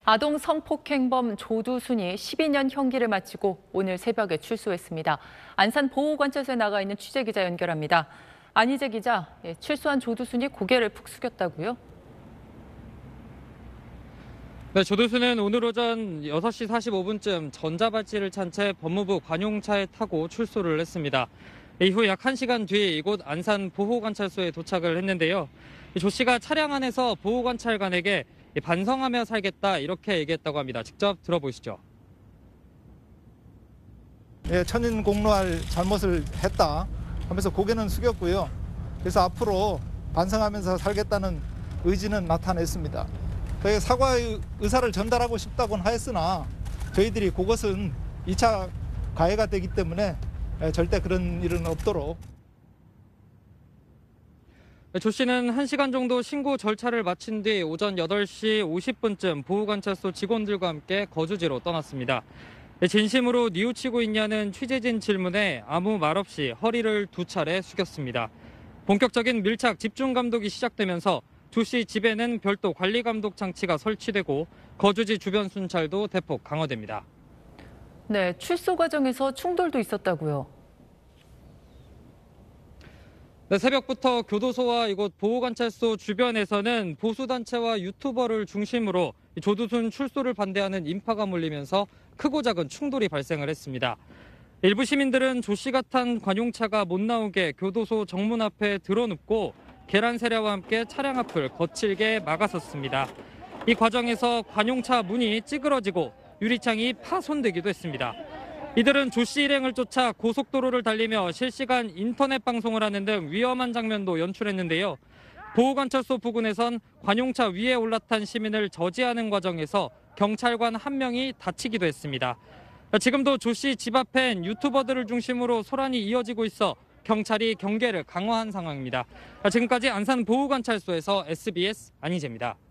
아동 성폭행범 조두순이 12년 형기를 마치고 오늘 새벽에 출소했습니다. 안산 보호관찰소에 나가 있는 취재기자 연결합니다. 안희재 기자, 출소한 조두순이 고개를 푹 숙였다고요? 네, 조두순은 오늘 오전 6시 45분쯤 전자발찌를 찬 채 법무부 관용차에 타고 출소를 했습니다. 이후 약 1시간 뒤 이곳 안산 보호관찰소에 도착을 했는데요. 조 씨가 차량 안에서 보호관찰관에게 반성하며 살겠다 이렇게 얘기했다고 합니다. 직접 들어보시죠. 천인공노할 잘못을 했다 하면서 고개는 숙였고요. 그래서 앞으로 반성하면서 살겠다는 의지는 나타냈습니다. 저희 사과의 의사를 전달하고 싶다고는 하였으나 저희들이 그것은 2차 가해가 되기 때문에 절대 그런 일은 없도록. 조 씨는 1시간 정도 신고 절차를 마친 뒤 오전 8시 50분쯤 보호관찰소 직원들과 함께 거주지로 떠났습니다. 진심으로 뉘우치고 있냐는 취재진 질문에 아무 말 없이 허리를 2차례 숙였습니다. 본격적인 밀착 집중 감독이 시작되면서 조 씨 집에는 별도 관리 감독 장치가 설치되고 거주지 주변 순찰도 대폭 강화됩니다. 네, 출소 과정에서 충돌도 있었다고요. 네, 새벽부터 교도소와 이곳 보호관찰소 주변에서는 보수단체와 유튜버를 중심으로 조두순 출소를 반대하는 인파가 몰리면서 크고 작은 충돌이 발생을 했습니다. 일부 시민들은 조 씨가 탄 관용차가 못 나오게 교도소 정문 앞에 드러눕고 계란 세례와 함께 차량 앞을 거칠게 막았었습니다. 이 과정에서 관용차 문이 찌그러지고 유리창이 파손되기도 했습니다. 이들은 조 씨 일행을 쫓아 고속도로를 달리며 실시간 인터넷 방송을 하는 등 위험한 장면도 연출했는데요. 보호관찰소 부근에선 관용차 위에 올라탄 시민을 저지하는 과정에서 경찰관 1명이 다치기도 했습니다. 지금도 조 씨 집 앞엔 유튜버들을 중심으로 소란이 이어지고 있어 경찰이 경계를 강화한 상황입니다. 지금까지 안산 보호관찰소에서 SBS 안희재입니다.